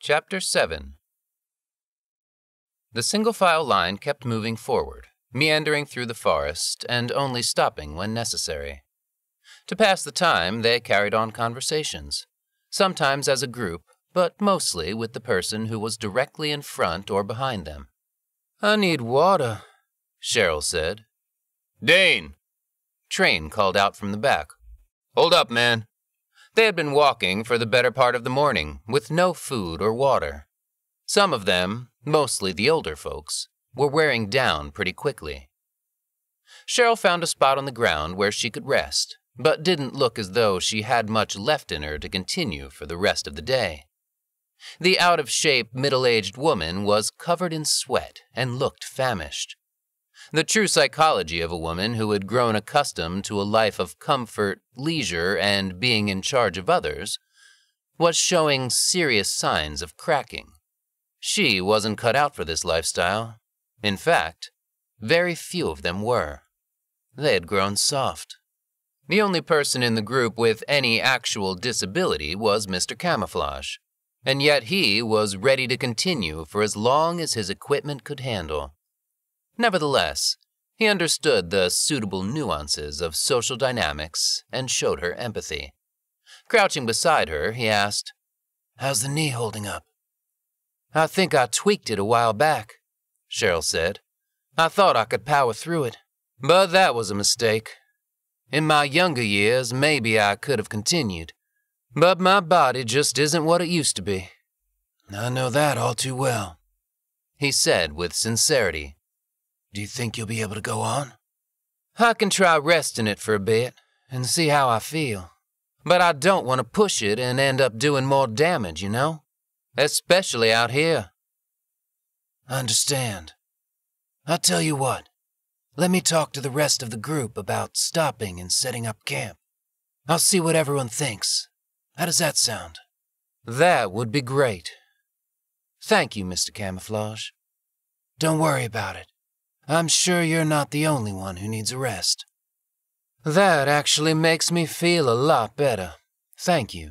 Chapter 7. The single-file line kept moving forward, meandering through the forest and only stopping when necessary. To pass the time, they carried on conversations, sometimes as a group, but mostly with the person who was directly in front or behind them. "I need water," Cheryl said. "Dane!" Train called out from the back. "Hold up, man." They had been walking for the better part of the morning, with no food or water. Some of them, mostly the older folks, were wearing down pretty quickly. Cheryl found a spot on the ground where she could rest, but didn't look as though she had much left in her to continue for the rest of the day. The out-of-shape, middle-aged woman was covered in sweat and looked famished. The true psychology of a woman who had grown accustomed to a life of comfort, leisure, and being in charge of others was showing serious signs of cracking. She wasn't cut out for this lifestyle. In fact, very few of them were. They had grown soft. The only person in the group with any actual disability was Mr. Camouflage, and yet he was ready to continue for as long as his equipment could handle. Nevertheless, he understood the suitable nuances of social dynamics and showed her empathy. Crouching beside her, he asked, "How's the knee holding up?" "I think I tweaked it a while back," Cheryl said. "I thought I could power through it, but that was a mistake. In my younger years, maybe I could have continued, but my body just isn't what it used to be." "I know that all too well," he said with sincerity. "Do you think you'll be able to go on?" "I can try resting it for a bit and see how I feel, but I don't want to push it and end up doing more damage, you know? Especially out here." "I understand. I'll tell you what. Let me talk to the rest of the group about stopping and setting up camp. I'll see what everyone thinks. How does that sound?" "That would be great. Thank you, Mr. Camouflage." "Don't worry about it. I'm sure you're not the only one who needs a rest." "That actually makes me feel a lot better. Thank you."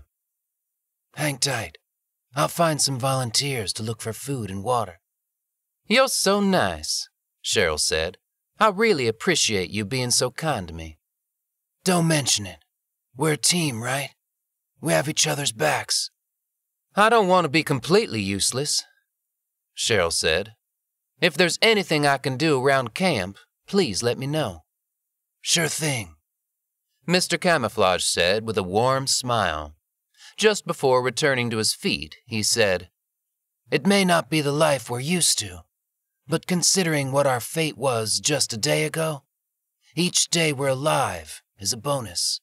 "Hang tight. I'll find some volunteers to look for food and water." "You're so nice," Cheryl said. "I really appreciate you being so kind to me." "Don't mention it. We're a team, right? We have each other's backs." "I don't want to be completely useless," Cheryl said. "If there's anything I can do around camp, please let me know." "Sure thing," Mr. Camouflage said with a warm smile. Just before returning to his feet, he said, "It may not be the life we're used to, but considering what our fate was just a day ago, each day we're alive is a bonus."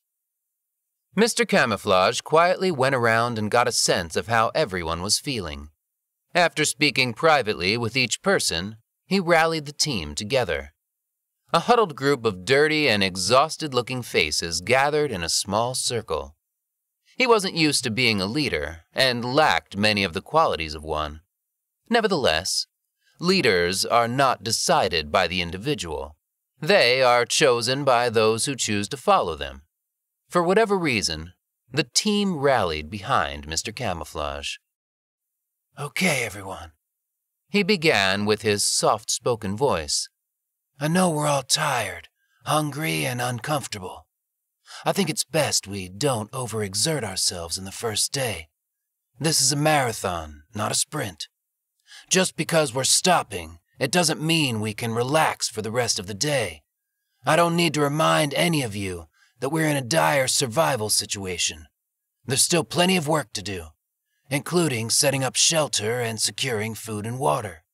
Mr. Camouflage quietly went around and got a sense of how everyone was feeling. After speaking privately with each person, he rallied the team together. A huddled group of dirty and exhausted-looking faces gathered in a small circle. He wasn't used to being a leader and lacked many of the qualities of one. Nevertheless, leaders are not decided by the individual. They are chosen by those who choose to follow them. For whatever reason, the team rallied behind Mr. Camouflage. "Okay, everyone," he began with his soft-spoken voice. "I know we're all tired, hungry, and uncomfortable. I think it's best we don't overexert ourselves in the first day. This is a marathon, not a sprint. Just because we're stopping, it doesn't mean we can relax for the rest of the day. I don't need to remind any of you that we're in a dire survival situation. There's still plenty of work to do, including setting up shelter and securing food and water.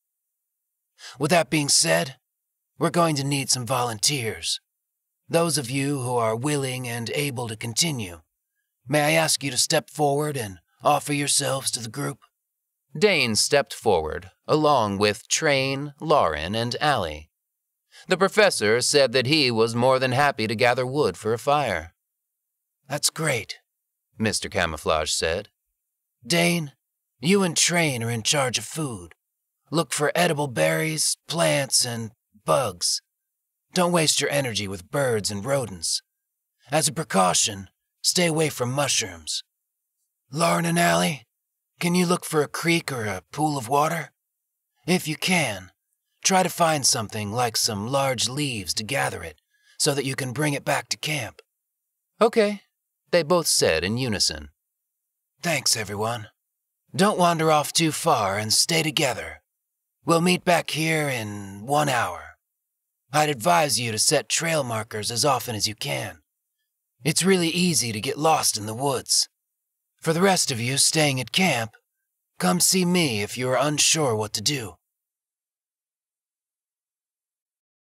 With that being said, we're going to need some volunteers. Those of you who are willing and able to continue, may I ask you to step forward and offer yourselves to the group?" Dane stepped forward, along with Train, Lauren, and Allie. The professor said that he was more than happy to gather wood for a fire. "That's great," Mr. Camouflage said. "Dane, you and Train are in charge of food. Look for edible berries, plants, and bugs. Don't waste your energy with birds and rodents. As a precaution, stay away from mushrooms. Lauren and Allie, Can you look for a creek or a pool of water? If you can, try to find something like some large leaves to gather it, so that you can bring it back to camp." "Okay," they both said in unison. "Thanks, everyone. Don't wander off too far and stay together. We'll meet back here in 1 hour. I'd advise you to set trail markers as often as you can. It's really easy to get lost in the woods. For the rest of you staying at camp, come see me if you are unsure what to do."